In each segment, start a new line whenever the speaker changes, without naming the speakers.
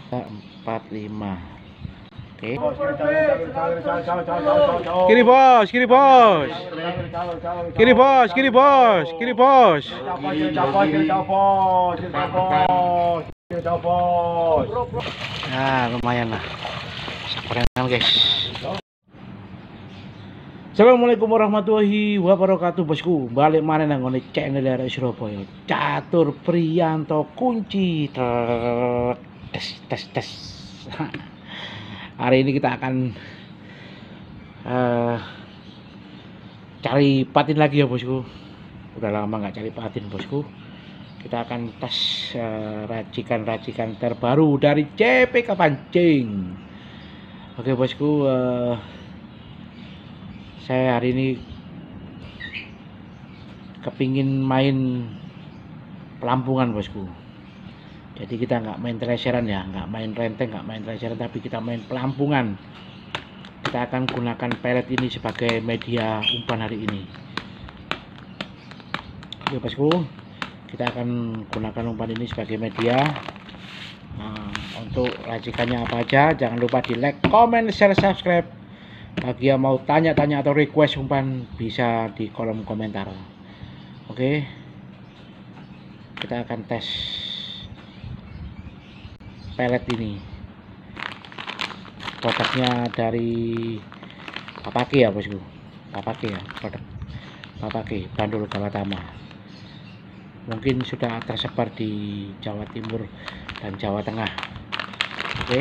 45. Oke. Kiri bos, kiri bos. Kiri bos, kiri bos, kiri bos. Nah, lumayan lah. Sabaran guys. Assalamualaikum warahmatullahi wabarakatuh bosku. Balik mana nang ngone channel dari Surabaya. Catur Priyanto kunci. Tes. Hari ini kita akan cari patin lagi ya bosku. Udah lama nggak cari patin bosku. Kita akan tes racikan-racikan terbaru dari CPK Pancing. Oke bosku, saya hari ini kepingin main pelampungan bosku. Jadi kita nggak main treasurean ya, nggak main renteng, nggak main treasurean, tapi kita main pelampungan. Kita akan gunakan pelet ini sebagai media umpan hari ini. Oke bosku, kita akan gunakan umpan ini sebagai media. Nah, untuk racikannya apa aja, jangan lupa di like, comment, share, subscribe. Bagi yang mau tanya-tanya atau request umpan bisa di kolom komentar. Oke, kita akan tes pelet ini. Produknya dari Papake ya bosku, Papake ya, produk Papake Bandul Gawatama. Mungkin sudah tersebar di Jawa Timur dan Jawa Tengah. Oke,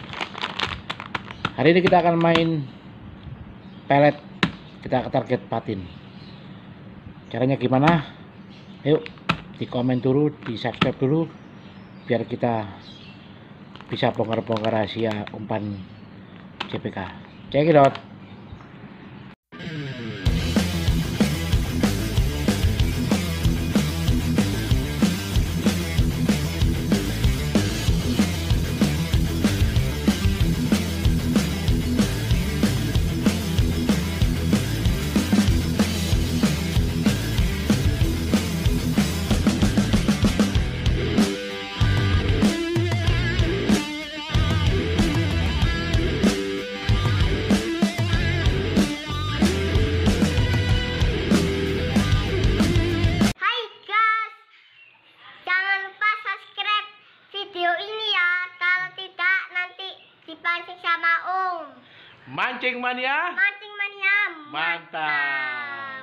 hari ini kita akan main pelet, kita target patin. Caranya gimana? Yuk di komen dulu, di subscribe dulu, biar kita bisa bongkar-bongkar rahasia umpan CPK. Check it out. Mancing mania, mantap.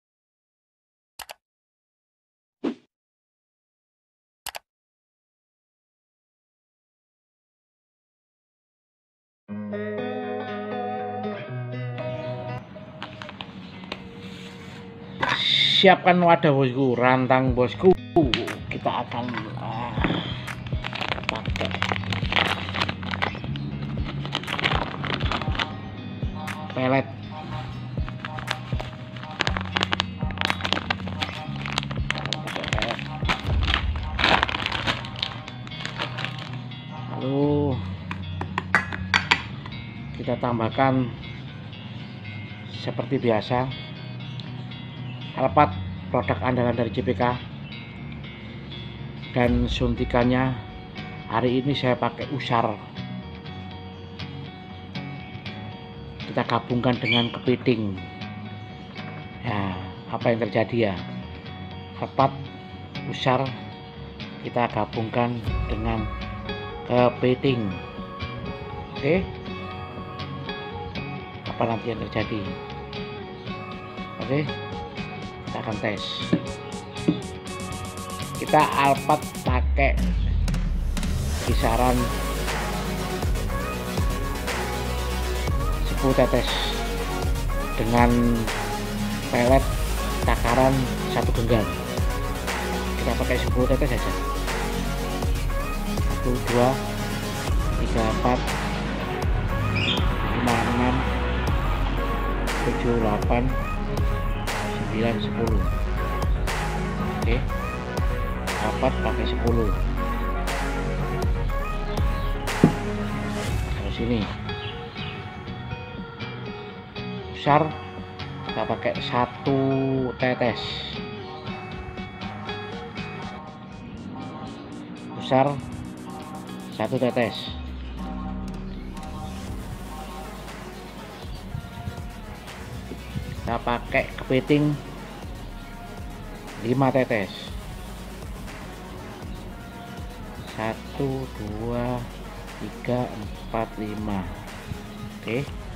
Siapkan wadah bosku, rantang bosku. Kita akan pakai pelet. Lalu kita tambahkan seperti biasa alpat produk andalan dari CPK, dan suntikannya hari ini saya pakai usar. Kita gabungkan dengan kepiting. Ya, apa yang terjadi ya? Alpat, usar kita gabungkan dengan kepiting. Oke, apa nanti yang terjadi? Oke, kita akan tes. Kita alpat pakai kisaran 10 tetes dengan pelet takaran 1 genggam. Kita pakai 10 tetes saja. 1, 2, 3, 4, 5, 6, 7, 8, 9, 10. Oke, alpat pakai 10. Terus sini besar kita pakai 1 tetes. Besar 1 tetes. Kita pakai kepiting 5 tetes. 1 2 3 4 5. Oke.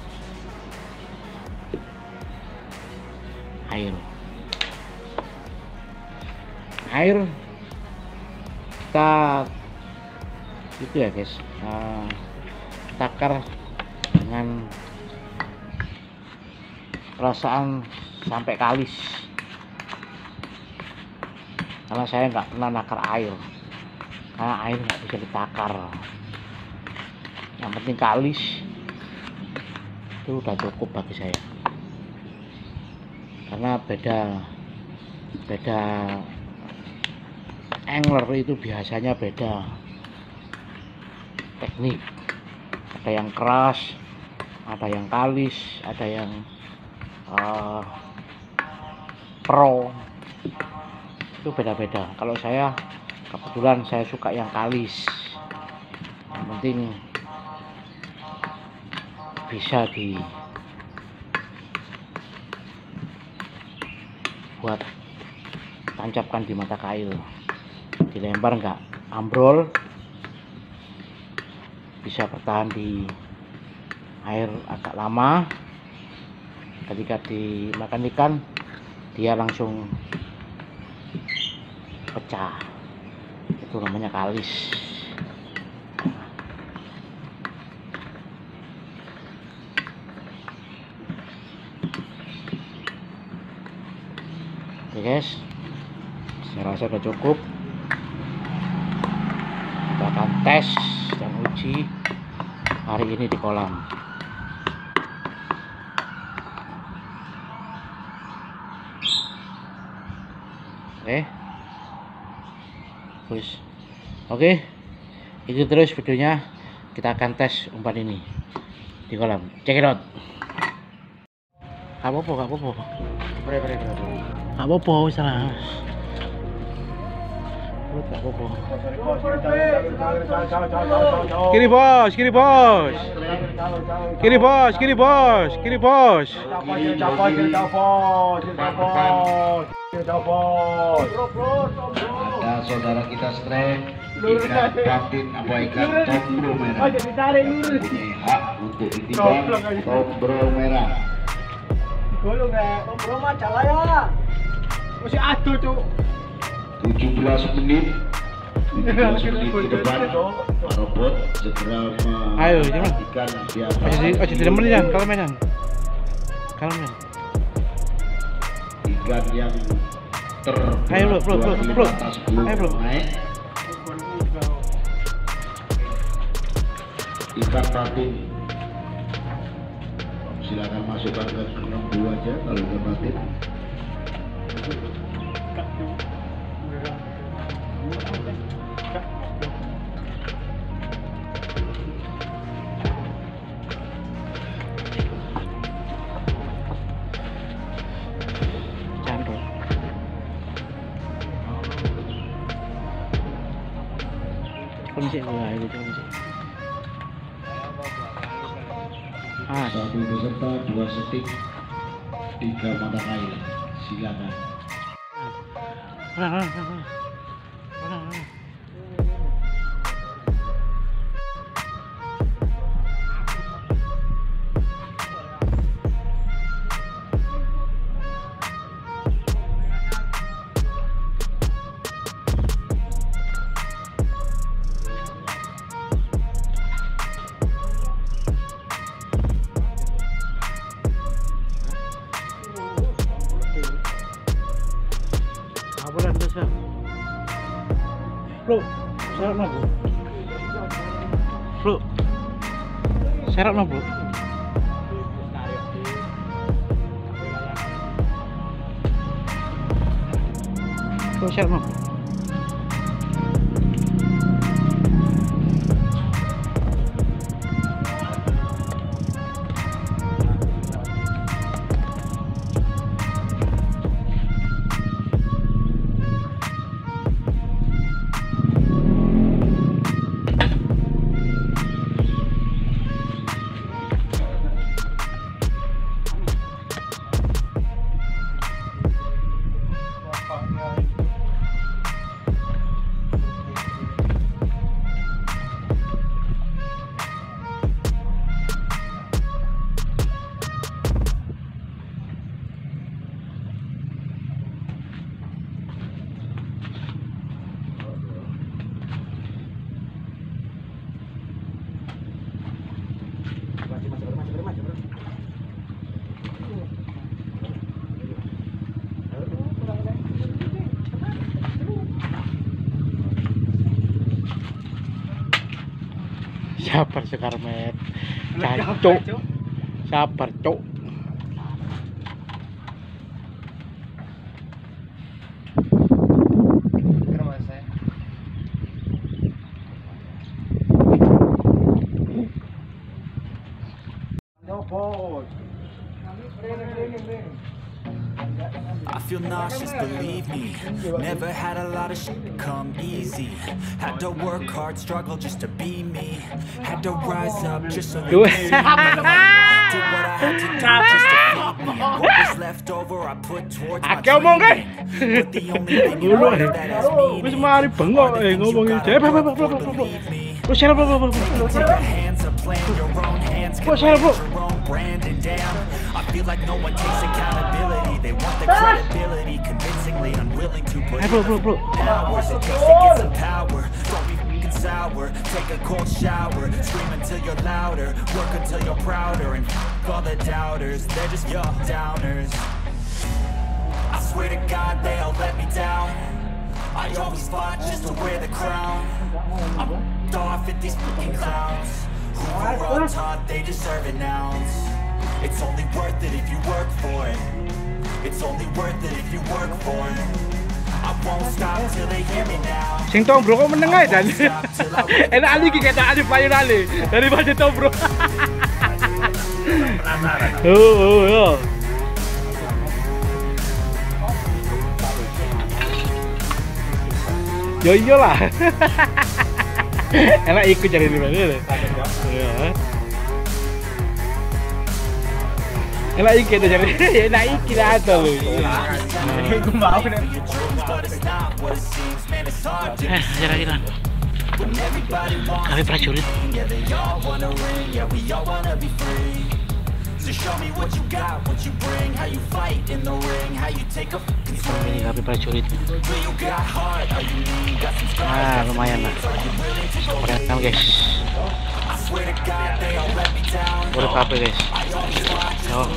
Air kita itu ya guys, takar dengan perasaan sampai kalis, karena saya nggak pernah nakar air, karena air nggak bisa ditakar. Yang penting kalis itu udah cukup bagi saya, karena beda angler itu biasanya beda teknik, ada yang keras, ada yang kalis, ada yang pro, itu beda-beda. Kalau saya kebetulan saya suka yang kalis, yang penting bisa dibuat tancapkan di mata kail, dilempar nggak ambrol, bisa bertahan di air agak lama. Ketika dimakan ikan dia langsung pecah, itu namanya kalis. Oke guys, saya rasa sudah cukup. Kita akan tes dan uji hari ini di kolam. Oke, itu terus videonya. Kita akan tes umpan ini di kolam. Check it out. Gak apa-apa. Salah. Kiri bos.
Ada saudara kita strek ikan patin apa ikan tombro merah, punya hak untuk ditimbang tombro merah.
Digolong ya, tombro mah ya. Masih aduh tuh.
17 menit ke depan Pak Robot segera mematikan di atas.
Aja didemenin ya, kalau mainan.
Ikan yang
Ayo, bro.
Ayo, naik. Ikan patin silakan masukkan ke lembu aja kalau ikan patin. Satu peserta 2 setik 3 mata kail, silakan.
Bro, seret no bro. Bro, seret no bro. Sabar Sukarmet. Cancuk. Sabar, Cuk.
I feel nauseous, believe me. Never had a lot of shit come easy. Had to work hard, struggle just to be me. Had to rise up just so you could see me. Did what I had to do just to feed me. And what was left over, I put towards my dreaming. But the only thing in life that has meaning are the things you gotta work for, believe me. Take your hands up, plan your own hands, create your own brand, and damn, I feel like no one takes accountability. They want the credibility, convincingly unwilling to put hours it takes to get some power. Don't be fucking sour, take a cold shower, scream until you're louder, work until you're prouder, and fuck all the doubters, they're just your downers. I swear to God they all let me down. I always fought just to wear the crown. I'm off at these fucking clowns who were all taught they deserve an ounce. It's only worth it if you work for it. It's only worth it if you work for it. I won't stop till they hear me now.
Sing Tombro kok meneng ae dan. Enak ali iki ketok payu ali daripada Tombro. Oh. Yo iyalah. Enak ikut cari di mana deh. Enak ikut cari. Enak ikut ada loh.
Gue mau deh.
Jalan-jalan. Kami prajurit.
So show me what you got, what you bring, how you fight in the ring, how you take a fucking swing.
Ini kami prajurit.
Do you got heart, are you mean, got some scars?
Lumayan lah. Keren guys.
I swear to God they all let me down.
Udah apa guys? Oh.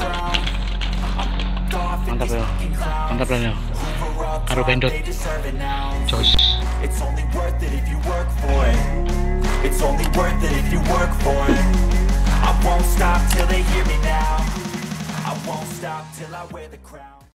Mantap ya. Mantap lah ya. Karo bendot. Jos.
It's only worth it if you work for it. It's only worth it if you work for it. I won't stop till they hear me now. I won't stop till I wear the crown.